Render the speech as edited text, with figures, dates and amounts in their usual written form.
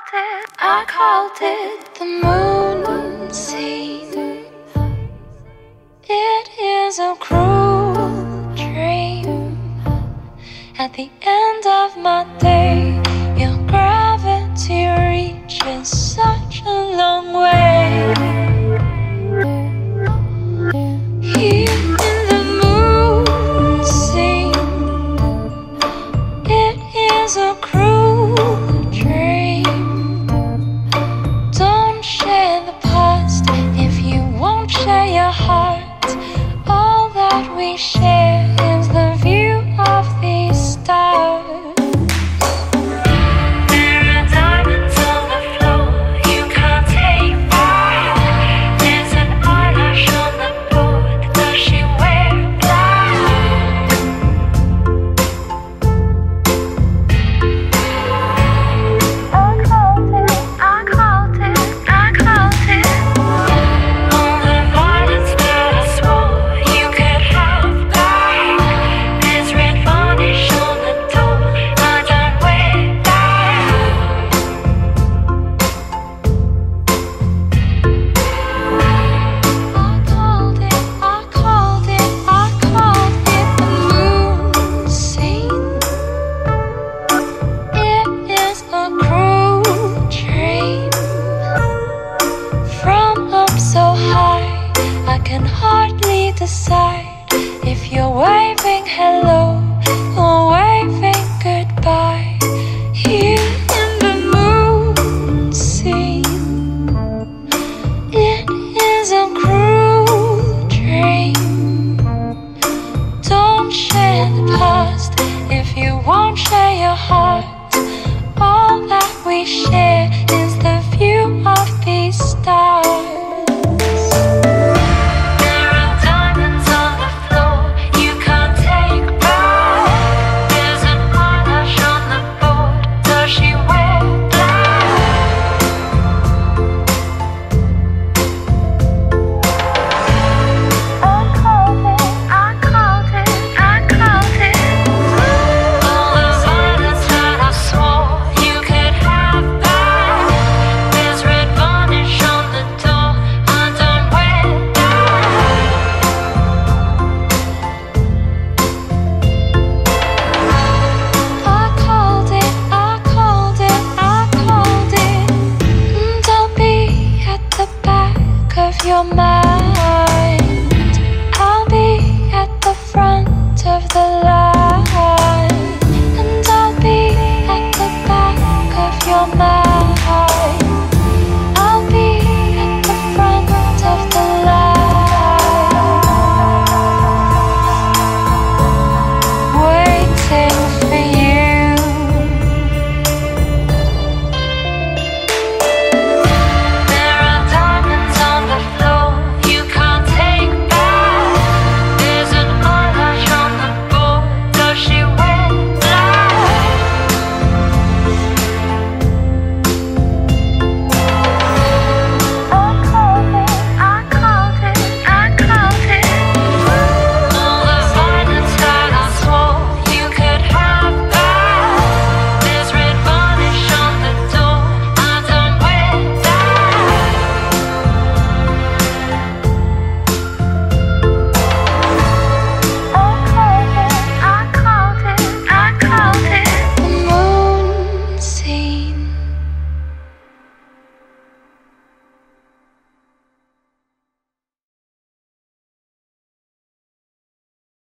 called it the moon scene. It is a cruel dream. At the end of my day, your gravity reaches such a long way. Here in the moon scene, it is a cruel dream. Don't share the past if you won't share your heart. All that we share is the view of these stars. There are diamonds on the floor you can't take back. There's an eyelash on the board. Does she wear black? I called it. All the violence that I swore you could have back. There's red varnish on the door. I don't wear that. I called it the moon scene. It is a cruel dream. From up so high, I can hardly decide if you're waving hello or waving goodbye. Here